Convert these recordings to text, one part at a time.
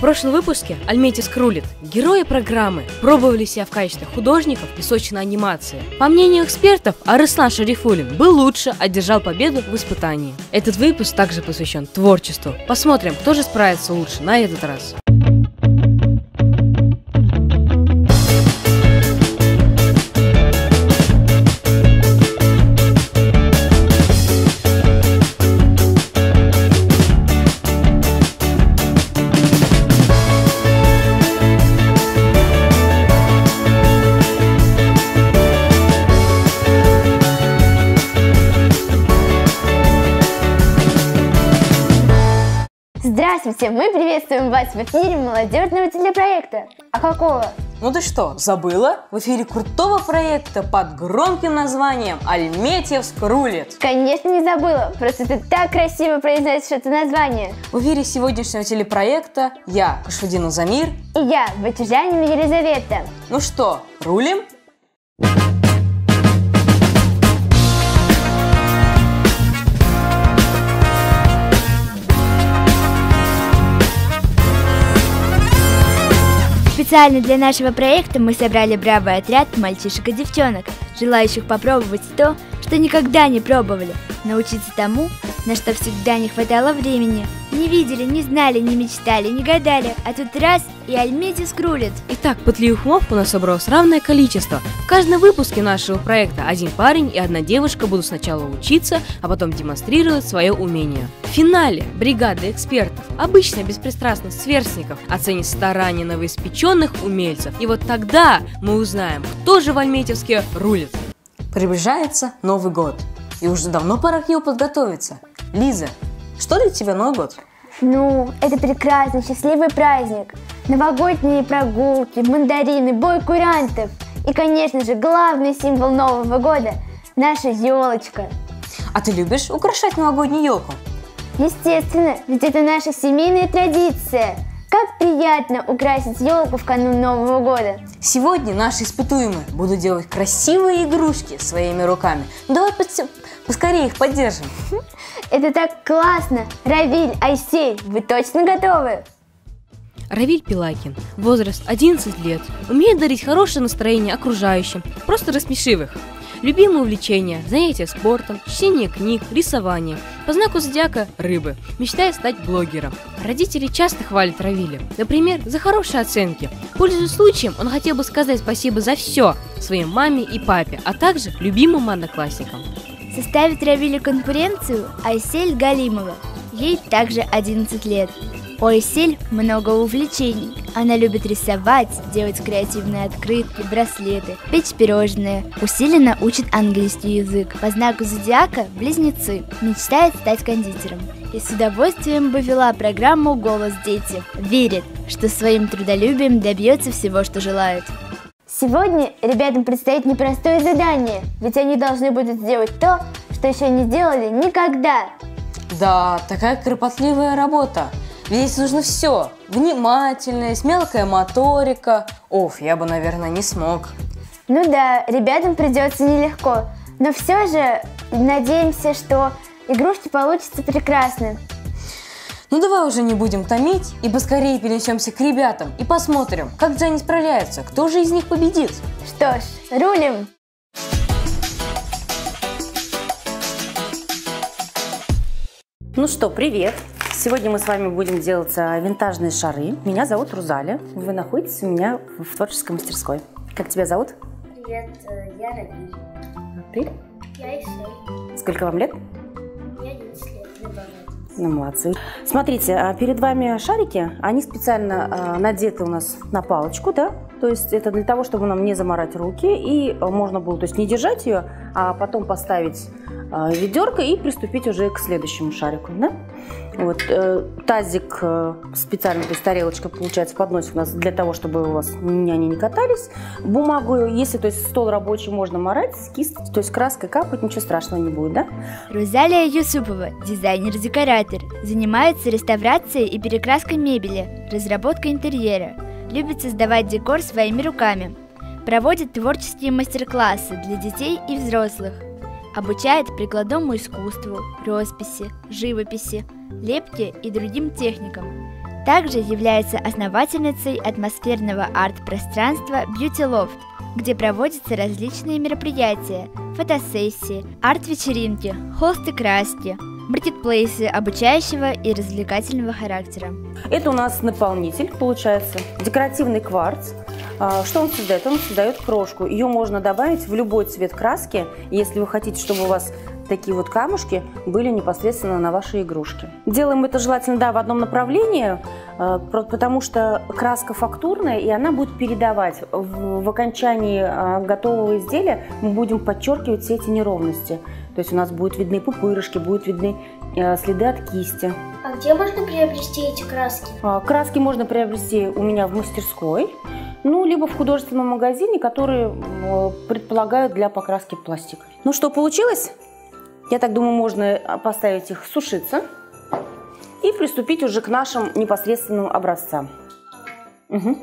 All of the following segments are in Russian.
прошлом выпуске Альметьевск рулит. Герои программы пробовали себя в качестве художников песочной анимации. По мнению экспертов, Арыслан Шарифуллин был лучше, одержал победу в испытании. Этот выпуск также посвящен творчеству. Посмотрим, кто же справится лучше на этот раз. Здравствуйте! Мы приветствуем вас в эфире молодежного телепроекта. А какого? Ну ты что, забыла? В эфире крутого проекта под громким названием «Альметьевск рулит». Конечно, не забыла, просто ты так красиво произносишь это название. В эфире сегодняшнего телепроекта я, Кашфудинов Замир, И я, Батюжанина Елизавета. Ну что, рулим? Специально для нашего проекта мы собрали бравый отряд мальчишек и девчонок, желающих попробовать то, что никогда не пробовали, научиться тому, на что всегда не хватало времени. Не видели, не знали, не мечтали, не гадали, а тут раз и Альметьевск рулит. Итак, пытливых умов у нас собралось равное количество. В каждом выпуске нашего проекта один парень и одна девушка будут сначала учиться, а потом демонстрировать свое умение. В финале бригада экспертов, обычно беспристрастных сверстников, оценит старания новоиспеченных умельцев. И вот тогда мы узнаем, кто же в Альметьевске рулит. Приближается Новый год, и уже давно пора к нему подготовиться. Лиза, что для тебя Новый год? Ну, это прекрасный, счастливый праздник. Новогодние прогулки, мандарины, бой курантов. И, конечно же, главный символ Нового года – наша елочка. А ты любишь украшать новогоднюю елку? Естественно, ведь это наша семейная традиция. Как приятно украсить елку в канун Нового года. Сегодня наши испытуемые будут делать красивые игрушки своими руками. Давай поскорее их поддержим. Это так классно! Равиль, Айсель, вы точно готовы? Равиль Пилакин, возраст 11 лет, умеет дарить хорошее настроение окружающим, просто рассмешив их. Любимые увлечения, занятия спортом, чтение книг, рисование. По знаку зодиака – рыбы, мечтает стать блогером. Родители часто хвалят Равиля, например, за хорошие оценки. Пользуясь случаем, он хотел бы сказать спасибо за все своей маме и папе, а также любимым одноклассникам. Составит Равилю конкуренцию Айсель Галимова. Ей также 11 лет. У Айсель много увлечений. Она любит рисовать, делать креативные открытки, браслеты, печь пирожные. Усиленно учит английский язык. По знаку зодиака – близнецы. Мечтает стать кондитером. И с удовольствием бы вела программу «Голос дети». Верит, что своим трудолюбием добьется всего, что желает. Сегодня ребятам предстоит непростое задание, ведь они должны будут сделать то, что еще не делали никогда. Да, такая кропотливая работа. Здесь нужно все. Внимательность, мелкая моторика. Оф, я бы, наверное, не смог. Ну да, ребятам придется нелегко, но все же надеемся, что игрушки получатся прекрасно. Ну давай уже не будем томить и поскорее перенесемся к ребятам и посмотрим, как же они справляются, кто же из них победит. Что ж, рулим! Ну что, привет! Сегодня мы с вами будем делать винтажные шары. Меня зовут Рузаля. Вы находитесь у меня в творческой мастерской. Как тебя зовут? Привет, я Равиль. Привет. Я Айсель. Сколько вам лет? Я 11 лет. Ну, молодцы. Смотрите, перед вами шарики, они специально надеты у нас на палочку, да? То есть это для того, чтобы нам не заморать руки, и можно было, то есть не держать ее, а потом поставить ведерко и приступить уже к следующему шарику, да? Вот, тазик специально, то есть тарелочка, получается, подносик у нас для того, чтобы у вас они не катались. Бумагу, если, то есть стол рабочий, можно морать, кисть, то есть краской капать, ничего страшного не будет, да? Рузалия Юсупова, дизайнер-декоратор, занимается реставрацией и перекраской мебели, разработкой интерьера, любит создавать декор своими руками, проводит творческие мастер-классы для детей и взрослых, обучает прикладному искусству, росписи, живописи, лепке и другим техникам. Также является основательницей атмосферного арт-пространства Beauty Loft, где проводятся различные мероприятия, фотосессии, арт-вечеринки, холсты-краски, маркетплейсы обучающего и развлекательного характера. Это у нас наполнитель, получается, декоративный кварц. Что он создает? Он создает крошку. Ее можно добавить в любой цвет краски, если вы хотите, чтобы у вас такие вот камушки были непосредственно на вашей игрушке. Делаем это желательно, да, в одном направлении, потому что краска фактурная, и она будет передавать. В окончании готового изделия мы будем подчеркивать все эти неровности. То есть у нас будут видны пупырышки, будут видны следы от кисти. А где можно приобрести эти краски? Краски можно приобрести у меня в мастерской, ну, либо в художественном магазине, которые предполагают для покраски пластик. Ну что, получилось? Я так думаю, можно поставить их сушиться и приступить уже к нашим непосредственным образцам. Угу.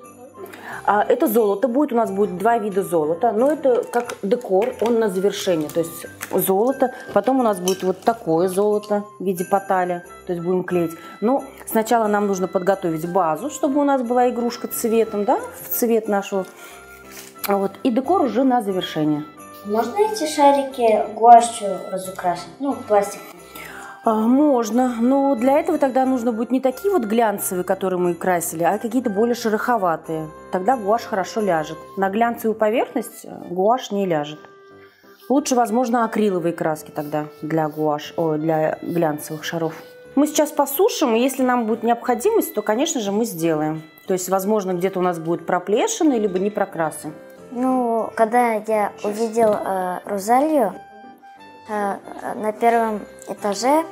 Это золото будет, у нас будет два вида золота, но это как декор, он на завершение, то есть золото, потом у нас будет вот такое золото в виде поталя, то есть будем клеить. Но сначала нам нужно подготовить базу, чтобы у нас была игрушка цветом, да, в цвет нашего, вот, и декор уже на завершение. Можно эти шарики гуашью разукрасить? Ну, пластик. Можно, но для этого тогда нужно будет не такие вот глянцевые, которые мы красили, а какие-то более шероховатые. Тогда гуашь хорошо ляжет. На глянцевую поверхность гуашь не ляжет. Лучше, возможно, акриловые краски тогда для глянцевых шаров. Мы сейчас посушим, и если нам будет необходимость, то, конечно же, мы сделаем. То есть, возможно, где-то у нас будут проплешины, либо не прокрасы. Ну, когда я увидел Розалию на первом этаже,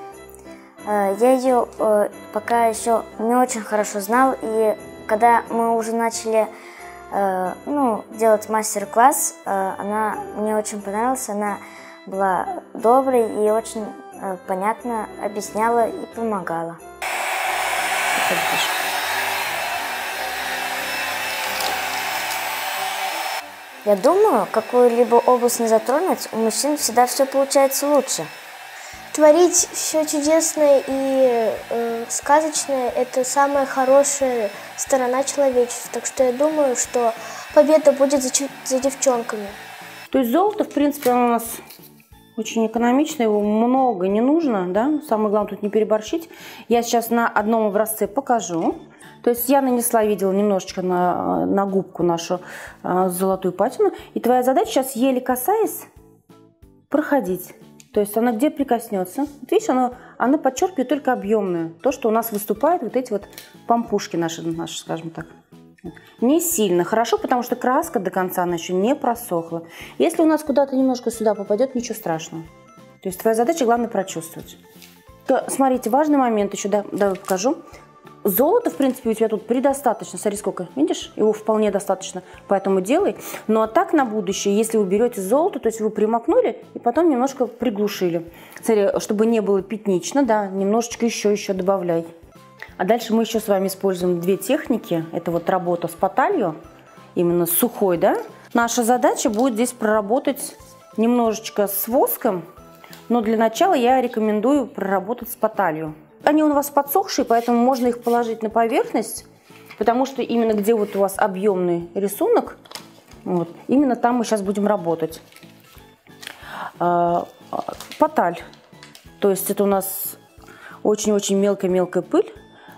я ее пока еще не очень хорошо знал, и когда мы уже начали делать мастер-класс, она мне очень понравилась, она была доброй и очень понятно объясняла и помогала. Я думаю, какую-либо область не затронуть, у мужчин всегда все получается лучше. Творить все чудесное и сказочное – это самая хорошая сторона человечества. Так что я думаю, что победа будет за девчонками. То есть золото, в принципе, оно у нас очень экономично, его много не нужно, да? Самое главное тут не переборщить. Я сейчас на одном образце покажу. То есть я нанесла, видела, немножечко на губку нашу золотую патину. И твоя задача сейчас, еле касаясь, проходить. То есть она где прикоснется. Вот видишь, она подчеркивает только объемную. То, что у нас выступает, вот эти вот помпушки наши, скажем так. Не сильно. Хорошо, потому что краска до конца она еще не просохла. Если у нас куда-то немножко сюда попадет, ничего страшного. То есть твоя задача, главное, прочувствовать. То, смотрите, важный момент еще, давай покажу. Золота, в принципе, у тебя тут предостаточно. Смотри, сколько, видишь? Его вполне достаточно, поэтому делай. Ну, а так на будущее, если вы берете золото, то есть вы примакнули и потом немножко приглушили. Смотри, чтобы не было пятнично, да, немножечко еще добавляй. А дальше мы еще с вами используем две техники. Это вот работа с поталью, именно с сухой, да. Наша задача будет здесь проработать немножечко с воском, но для начала я рекомендую проработать с поталью. Они у вас подсохшие, поэтому можно их положить на поверхность, потому что именно где вот у вас объемный рисунок, вот, именно там мы сейчас будем работать. Поталь, то есть это у нас очень-очень мелкая-мелкая пыль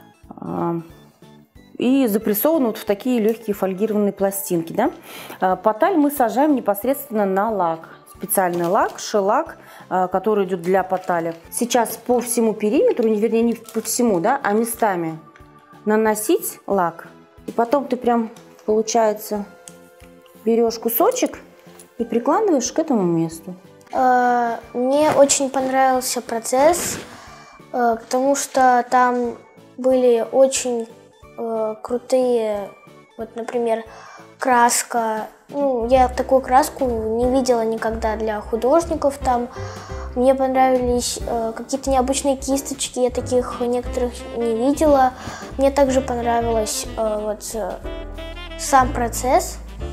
и запрессована вот в такие легкие фольгированные пластинки. Да? Поталь мы сажаем непосредственно на лак. Специальный лак, шелак, который идет для потали. Сейчас по всему периметру, вернее не по всему, да, а местами наносить лак. И потом ты прям, получается, берешь кусочек и прикладываешь к этому месту. Мне очень понравился процесс, потому что там были очень крутые, вот, например, краска. Ну, я такую краску не видела никогда для художников там. Мне понравились какие-то необычные кисточки, я таких некоторых не видела. Мне также понравился сам процесс.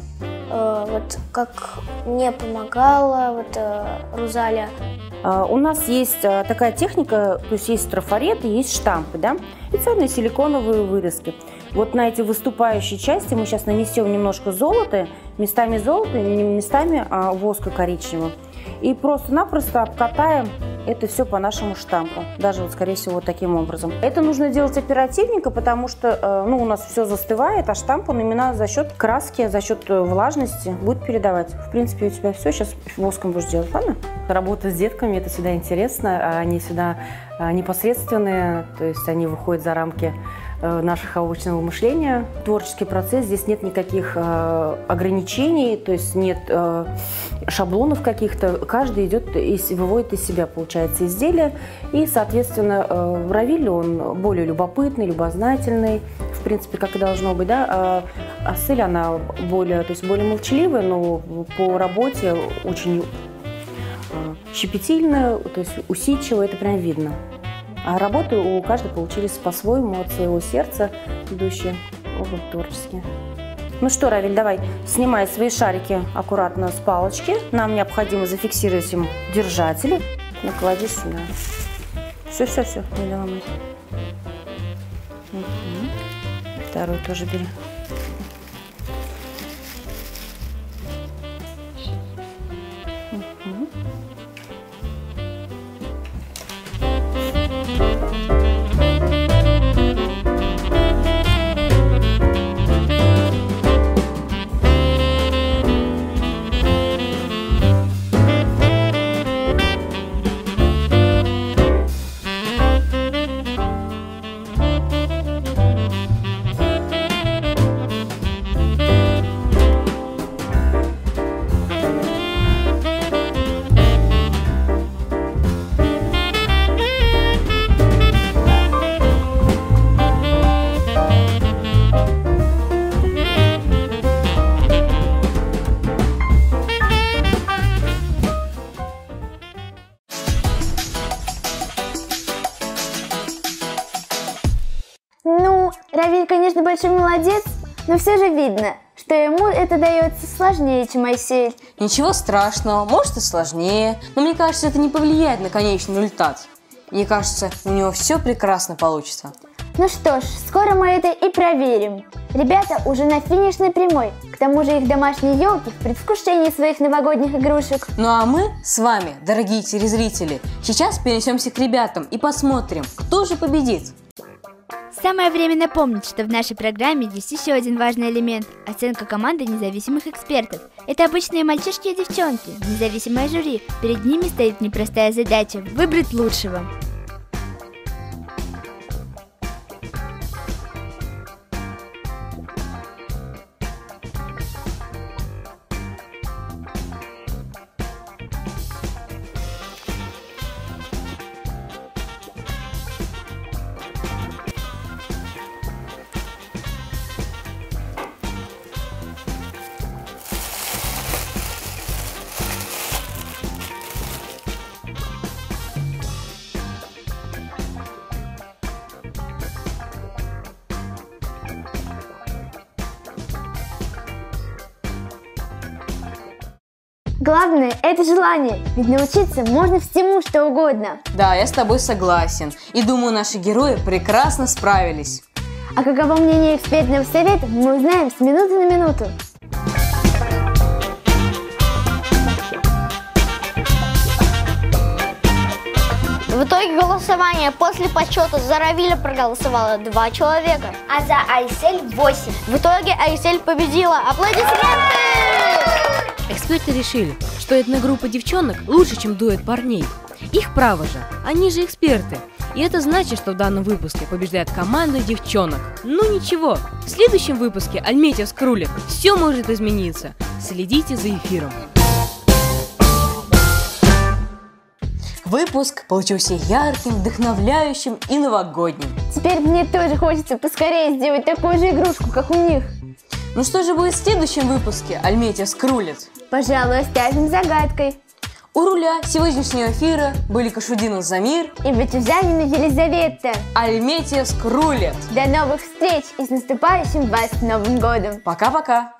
вот как мне помогала вот Рузалия. У нас есть такая техника, то есть есть трафарет и есть штампы, да, специальные силиконовые вырезки. Вот на эти выступающие части мы сейчас нанесем немножко золота, местами золота, местами воска коричневого. И просто-напросто обкатаем это все по нашему штампу. Даже вот, скорее всего, вот таким образом. Это нужно делать оперативненько, потому что у нас все застывает, а штамп он именно за счет краски, за счет влажности будет передавать. В принципе, у тебя все, сейчас воском будешь делать, ладно? Работа с детками, это всегда интересно, они всегда непосредственные, то есть они выходят за рамки нашего обычного мышления. Творческий процесс, здесь нет никаких ограничений, то есть нет шаблонов каких-то. Каждый идет и выводит из себя, получается, изделие. И, соответственно, Равиль, он более любопытный, любознательный, в принципе, как и должно быть, да. А Сель, она более молчаливая, но по работе очень щепетильная, то есть усидчивая, это прям видно. А работы у каждого получились по-своему, от своего сердца, идущие оба творческие. Ну что, Равиль, давай, снимай свои шарики аккуратно с палочки. Нам необходимо зафиксировать им держатели. Наклади сюда. Все, не ломай. Второй тоже бери. Равиль, конечно, большой молодец, но все же видно, что ему это дается сложнее, чем Айсель. Ничего страшного, может и сложнее, но мне кажется, это не повлияет на конечный результат. Мне кажется, у него все прекрасно получится. Ну что ж, скоро мы это и проверим. Ребята уже на финишной прямой, к тому же их домашние елки в предвкушении своих новогодних игрушек. Ну а мы с вами, дорогие телезрители, сейчас перенесемся к ребятам и посмотрим, кто же победит. Самое время напомнить, что в нашей программе есть еще один важный элемент – оценка команды независимых экспертов. Это обычные мальчишки и девчонки, независимое жюри. Перед ними стоит непростая задача – выбрать лучшего. Главное – это желание, ведь научиться можно всему, что угодно. Да, я с тобой согласен. И думаю, наши герои прекрасно справились. А каково мнение экспертного совета, мы узнаем с минуты на минуту. В итоге голосования после подсчета за Равиля проголосовало 2 человека, а за Айсель 8. В итоге Айсель победила. Аплодисменты! Эксперты решили, что эта группа девчонок лучше, чем дуэт парней. Их право же, они же эксперты. И это значит, что в данном выпуске побеждает команда девчонок. Ну ничего, в следующем выпуске Альметьев скрулит. Все может измениться. Следите за эфиром. Выпуск получился ярким, вдохновляющим и новогодним. Теперь мне тоже хочется поскорее сделать такую же игрушку, как у них. Ну что же будет в следующем выпуске Альметьев скрулит? Пожалуй, оставим загадкой. У руля сегодняшнего эфира были Кашудинов Замир и Батюзянина Елизавета. Альметьев скрулит. До новых встреч и с наступающим вас Новым годом. Пока-пока.